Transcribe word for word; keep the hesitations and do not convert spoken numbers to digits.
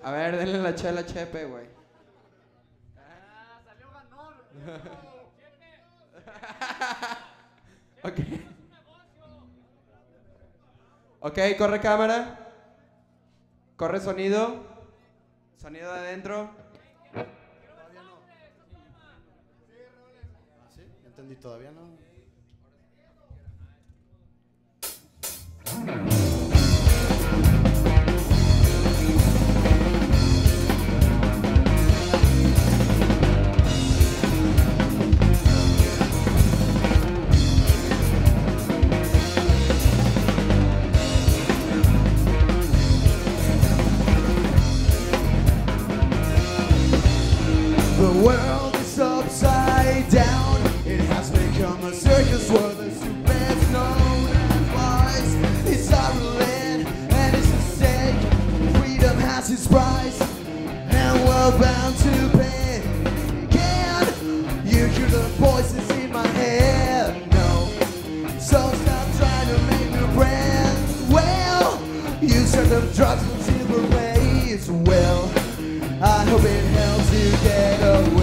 A ver, denle la chela a Chepe, güey. Ah, salió ganón. Ok. Ok, corre cámara. Corre sonido. Sonido de adentro. Todavía no. ¿Ah, sí? Entendí, todavía no. The world is upside down. It has become a circus where the stupid's known as wise. It's our land and it's a stake. Freedom has its price, and we're bound to pay. Can you hear the voices in my head? No. So stop trying to make me brand. Well, you serve them drugs and silver ways. Well, I hope it helps you get away.